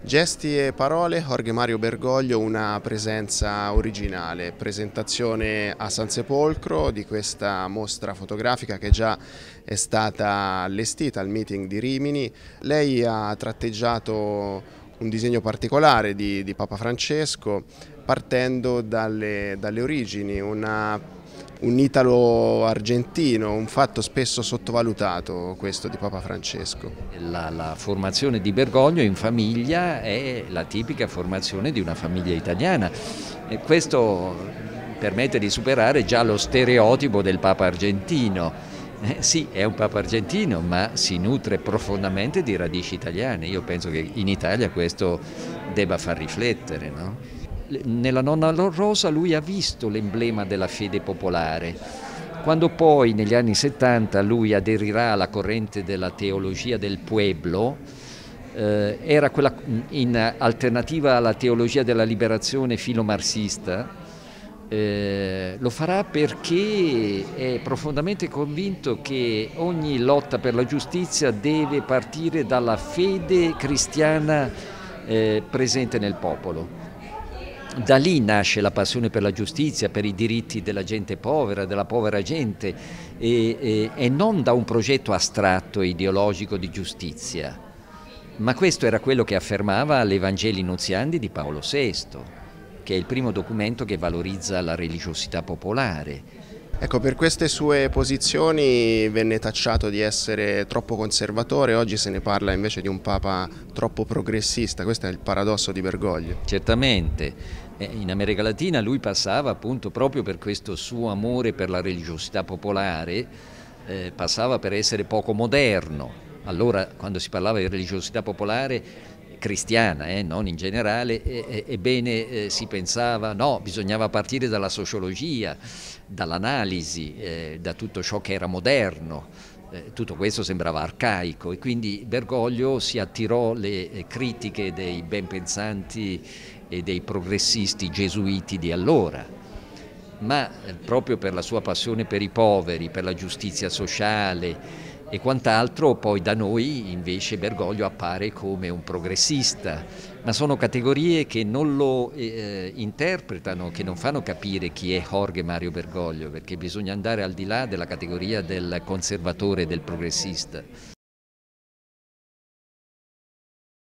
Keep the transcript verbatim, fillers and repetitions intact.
Gesti e parole, Jorge Mario Bergoglio, una presenza originale, presentazione a San Sepolcro di questa mostra fotografica che già è stata allestita al meeting di Rimini. Lei ha tratteggiato un disegno particolare di, di Papa Francesco partendo dalle, dalle origini, una un italo-argentino, un fatto spesso sottovalutato questo di Papa Francesco. La, la formazione di Bergoglio in famiglia è la tipica formazione di una famiglia italiana e questo permette di superare già lo stereotipo del Papa argentino. Eh, sì, è un Papa argentino, ma si nutre profondamente di radici italiane. Io penso che in Italia questo debba far riflettere, no? Nella Nonna Rosa lui ha visto l'emblema della fede popolare. Quando poi negli anni settanta lui aderirà alla corrente della teologia del pueblo, eh, era quella in alternativa alla teologia della liberazione filomarxista, eh, lo farà perché è profondamente convinto che ogni lotta per la giustizia deve partire dalla fede cristiana eh, presente nel popolo. Da lì nasce la passione per la giustizia, per i diritti della gente povera, della povera gente e, e, e non da un progetto astratto e ideologico di giustizia. Ma questo era quello che affermava l'Evangeli Nuziandi di Paolo sesto, che è il primo documento che valorizza la religiosità popolare. Ecco, per queste sue posizioni venne tacciato di essere troppo conservatore, oggi se ne parla invece di un Papa troppo progressista, questo è il paradosso di Bergoglio. Certamente, in America Latina lui passava appunto proprio per questo suo amore per la religiosità popolare, eh, passava per essere poco moderno. Allora quando si parlava di religiosità popolare cristiana, eh, non in generale, eh, ebbene eh, si pensava no, bisognava partire dalla sociologia, dall'analisi, eh, da tutto ciò che era moderno, eh, tutto questo sembrava arcaico e quindi Bergoglio si attirò le eh, critiche dei ben pensanti e dei progressisti gesuiti di allora, ma eh, proprio per la sua passione per i poveri, per la giustizia sociale e quant'altro, poi da noi invece Bergoglio appare come un progressista, ma sono categorie che non lo eh, interpretano, che non fanno capire chi è Jorge Mario Bergoglio, perché bisogna andare al di là della categoria del conservatore e del progressista.